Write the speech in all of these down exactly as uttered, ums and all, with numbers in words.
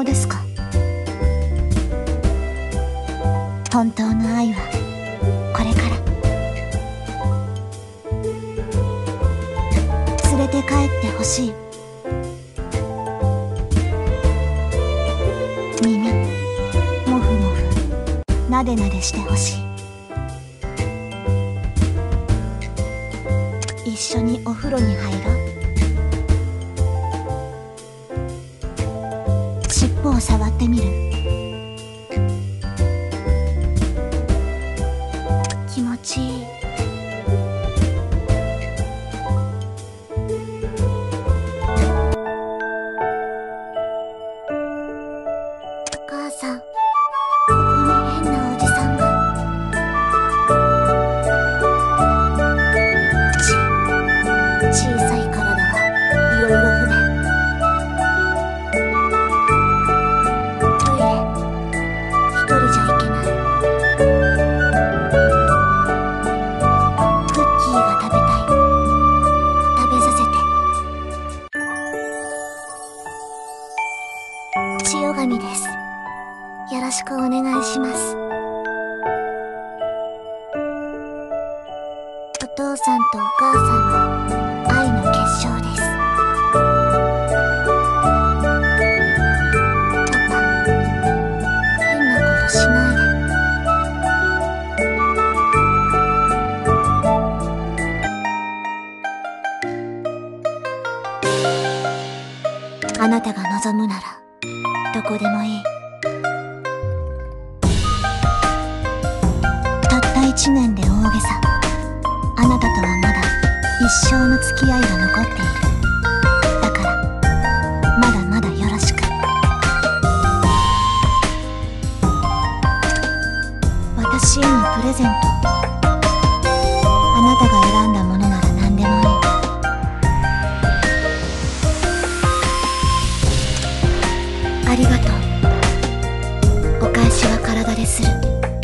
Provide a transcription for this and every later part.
当ですか？本当の愛はこれから。連れて帰ってほしい。耳もふもふなでなでしてほしい。一緒にお風呂に入ろう。尻尾を触ってみる？気持ちいい。お母さん、ここに変なおじさんが。ち小さい体はいろいろ不便。トイレ一人じゃ行けない。クッキーが食べたい。食べさせて。千代紙です。よろしくお願いします。お父さんとお母さんの愛の結晶です。パパ、変なことしないで。あなたが望むならどこでもいい。たった一年で大げさ。あなたとはまだ一生の付き合いが残っている。だからまだまだよろしく。私へのプレゼント。あなたが選んだものなら何でもいい。ありがとう。お返しは体でする。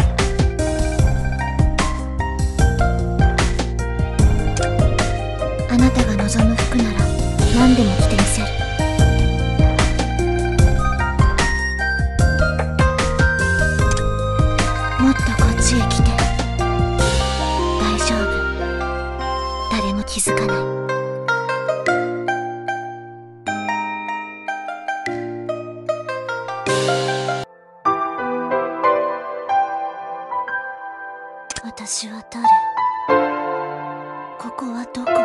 あなたが望む服なら何でも着てみせる。もっとこっちへ来て。大丈夫。誰も気づかない。私は誰？ここはどこ？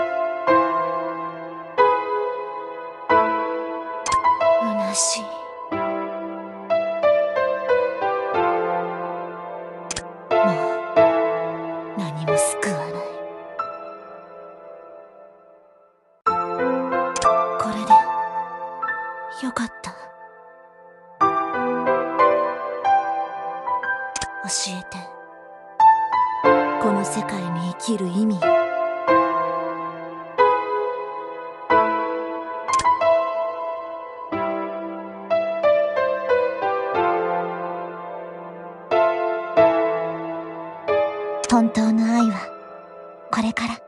虚しい。もう何も救わない。これでよかった。教えて。この世界に生きる意味を。本当の愛はこれから。